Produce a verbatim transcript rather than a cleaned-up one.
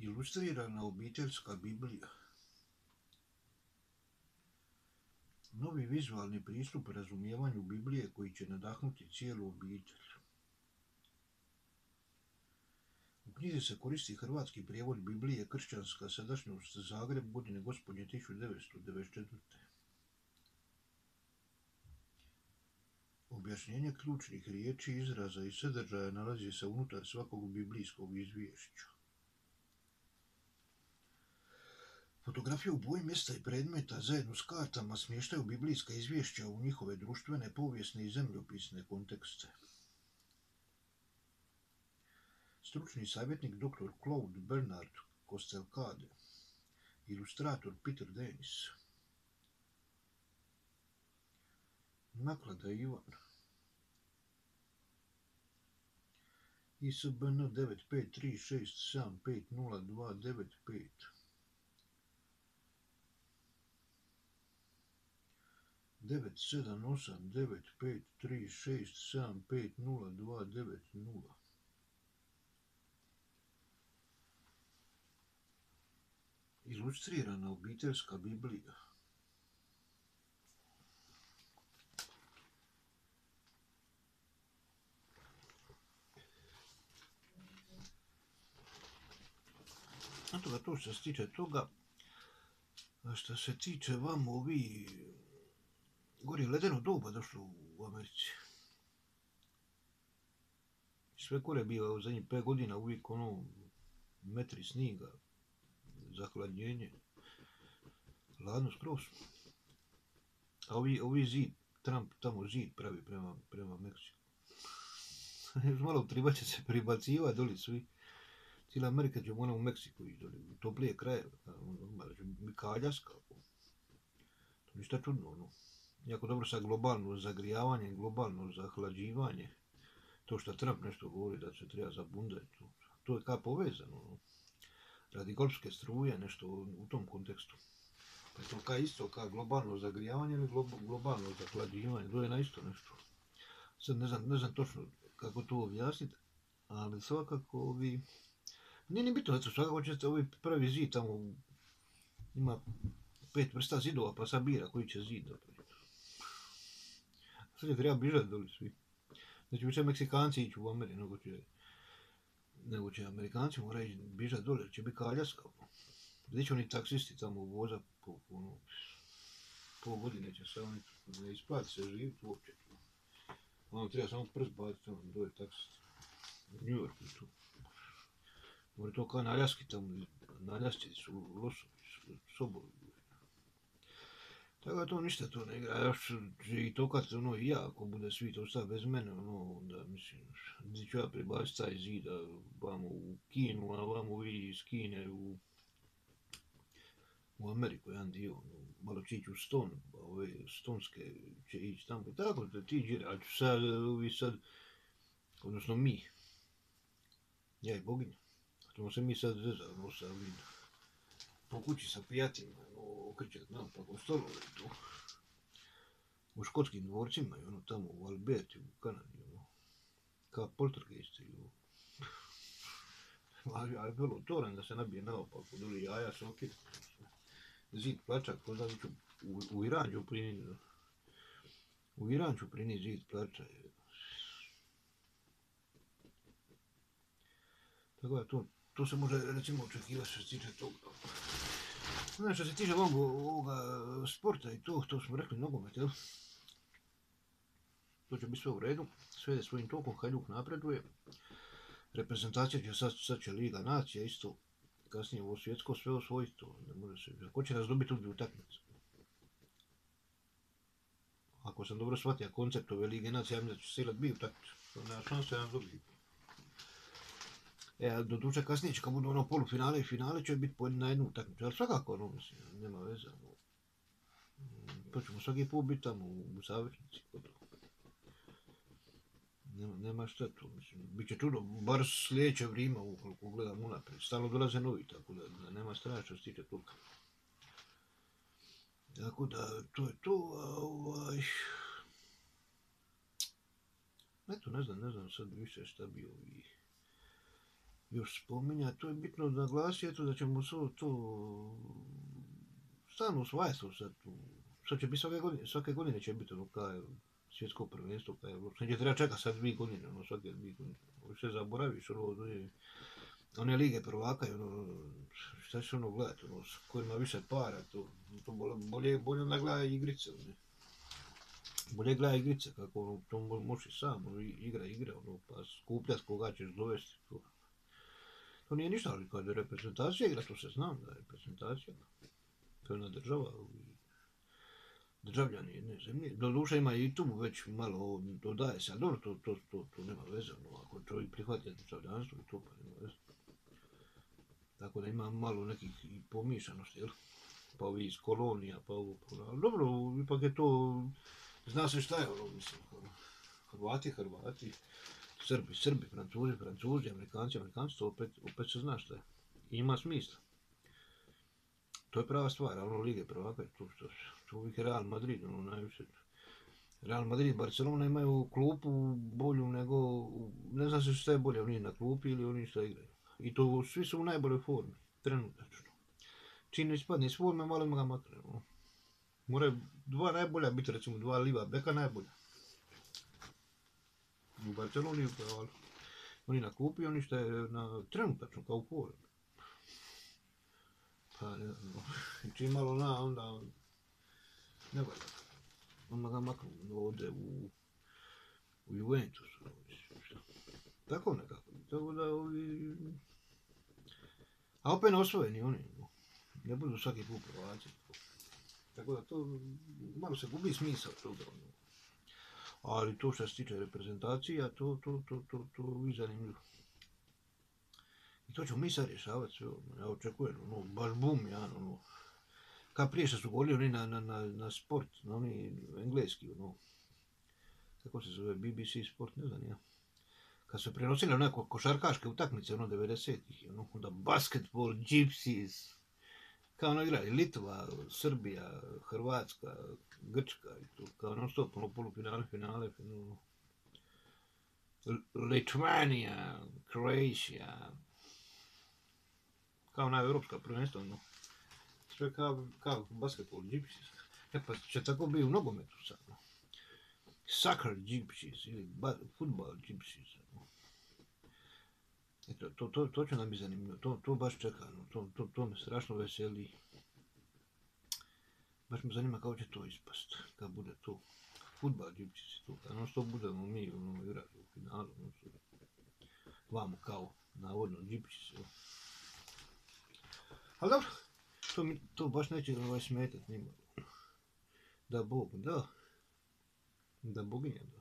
Ilustrirana obiteljska Biblija. Novi vizualni pristup razumijevanju Biblije koji će nadahnuti cijelu obitelj. U knjizi se koristi hrvatski prijevod Biblije Kršćanska sadašnjost Zagreb godine gospodnje tisuću devetsto devedeset četvrte. Objašnjenje ključnih riječi, izraza i sadržaja nalazi se unutar svakog biblijskog izvješća. Fotografije u boji mjesta i predmeta zajedno s kartama smještaju biblijska izvješća u njihove društvene, povijesne i zemljopisne kontekste. Stručni savjetnik doktor Claude Bernard Kostelkade, ilustrator Peter Dennis. Naklada Ivan. I S B N devet pet tri šest sedam pet nula dva devet pet. devet sedam osam devet pet tri šest sedam pet nula dva devet nula. Ilustrirana obiteljska Biblija. Eto ga to što se tiče toga. A što se tiče vam ovi... Gori ledeno doba došlo u Americi. Sve kore biva u zadnjih pet godina uvijek ono metri sniga, zahladnjenje, ladno skroz. A ovi, ovi zid, Trump tamo zid pravi prema, prema Meksiku. Malo treba će se pribaciva doli svi. Cijela Amerika će ona u Meksiku ići doli, u toplije kraje, Kaljaska. To ništa čudno ono. Jako dobro sa globalno zagrijavanje, globalno zahlađivanje. To što Trump nešto govori da se treba zabundati. To, to je kao povezano. No. Radi golfske struje, nešto u tom kontekstu. Pa je to kao isto, kao globalno zagrijavanje ili globalno zahlađivanje. To je na isto nešto. Sad ne znam, ne znam točno kako to objasniti, ali svakako ovi... Nije ni bitno, zato svakako ćete ovi pravi zid tamo ima pet vrsta zidova, pa sad bira koji će zid napraviti. Sad će treba bižati doli svi. Znači više Meksikanci ići u Ameriku, nego će, nego će Amerikanci moraju bižati dole, će biti Kaljaska. Gdje će oni taksisti tamo voza po, ono, pol godine će se oni ne isplati se živjeti uopće. Ono treba samo prst baciti, tamo dole taksisti. U New Yorku tu. Može to kao na Aljaski tamo, na Aljasci su losovi, sobovi. Tako da to ništa to ne igra, još i to kad ono i ja, ako bude svi to stav bez mene, ono, onda mislim, gdje ću ja pribaciti taj zida, vamo u Kinu, a vamo vi iz Kine u, u Ameriku, jedan dio, ono, malo će ići u Ston, a ove stonske će ići tamo, i tako da ti džire, a ću sad, vi sad, odnosno mi, ja i boginja, ćemo se mi sad zezati, ono sad vidim. Po kući sa prijateljima, okrećat naopak u stolove tu. U škotskim dvorcima i ono tamo u Alberti, u Kanadi, ono. Kao poltergeisti, ono. A je bilo toran da se nabije naopak, od uli jaja se okreće. Zid plačak, poznaviću, u, u Iranđu prini, u Iranđu prini zid plača. Tako da to, to se može recimo očekivati što se tiče toga. Znači, što se tiče ovoga sporta i to, to smo rekli nogomet, jel? To će biti sve u redu, sve je svojim tokom, Hajduk napreduje. Reprezentacija će, sad, sad će Liga nacija isto, kasnije ovo svjetsko sve osvojiti, to ne može se... Ko će nas dobiti u utakmicu? Ako sam dobro shvatio koncept ove Lige nacija, ja mislim da će se ilat bi utakmicu, to nema šanse da nas dobiti. E, do duše kasnije će kad budu ono polufinale i finale će biti na jednu utakmicu, ali svakako ono, mislim, nema veze. No. To ćemo svaki put biti tamo u završnici. Nema, nema šta to, mislim, bit će čudo, bar sljedeće vrijeme, ukoliko gledam unaprijed, stalno dolaze novi, tako da, da nema strana što se tiče toga. Tako da, to je to, a ovaj... Eto, ne znam, ne znam sad više šta bi ovi... još spominjati, to je bitno naglasiti, eto da ćemo to, to stalno usvajati sad tu. Sad će biti svake godine, svake godine će biti ono kaj svjetsko prvenstvo, kaj neće treba čekati sad dvije godine, ono svake dvije godine. Ovo sve zaboraviš, ono, one, one lige prvaka, ono, šta će ono gledati, ono, s kojima više para, to, to bolje, bolje onda gleda igrice, ne. Bolje gleda igrice, kako ono, to možeš sam, ono, igra, igra, ono, pa skupljati koga ćeš dovesti, to. To nije ništa, ali kada je reprezentacija igra, to se znam da je reprezentacija. To je jedna država, državljani jedne zemlje. Doduše ima i tu već malo dodaje se, ali dobro, to, to, to, to nema veze. No, ako čovjek prihvati državljanstvo i to pa nema veze. Tako da ima malo nekih i pomišanosti, jel? Pa ovi iz kolonija, pa ovo, pa ali dobro, ipak je to, zna se šta je ono, mislim, Hrvati, Hrvati, Srbi, Srbi, Francuzi, Francuzi, Amerikanci, Amerikanci, to opet, opet se zna šta je. I ima smisla. To je prava stvar, ali ono lige prvaka, to što to uvijek je Real Madrid, ono najviše. Real Madrid i Barcelona imaju klupu bolju nego, ne znam se šta je bolje, oni na klupi ili oni šta igraju. I to svi su u najboljoj formi, trenutačno. Čim ispadne iz forme, malo ima ga makne. No. Moraju dva najbolja biti, recimo dva liva beka najbolja. U Barceloni, ali oni na klupi, oni šta je na, trenutačno kao u formi. Pa ne znam, no. Čim malo na, onda ne valja. Onda ga maknu, ode u, u Juventus. Tako nekako. Tako da ovi... A opet ne osvojeni oni. No. Ne budu svaki put prvaci. Tako da to malo se gubi smisao toga. No. Ali to što se tiče reprezentacija, to, to, to, to, to je zanimljivo. I to ćemo mi sad rješavati sve. Ja očekujem, no, baš bum, ja, no. Kad prije što su govorili oni na, na, na, na sport, na oni engleski, ono, kako se zove, B B C sport, ne znam ja. Kad su prenosili onako košarkaške utakmice, ono, devedesetih, ono, onda basketball, gypsies, kao ono igrali, Litva, Srbija, Hrvatska, Grčka, i to, kao non stop, ono, polufinale, finale, ono, Litvanija, Croatia, kao ona evropska prvenstva, ono. Sve kao, kao basketball gypsies. E pa će tako biti u nogometu sad. No. Soccer gypsies ili football gypsies. No. Eto, to, to, to će nam biti zanimljivo. To, to baš čeka. No. To, to, to me strašno veseli. Baš me zanima kako će to ispast. Kad bude to football gypsies. To, kad non stop budemo mi ono, igrali u finalu. No, vamo kao navodno gypsies. No. Ali dobro. To, mi, to baš neće ovaj smetati njima. Da Bog, da. Da boginja, da.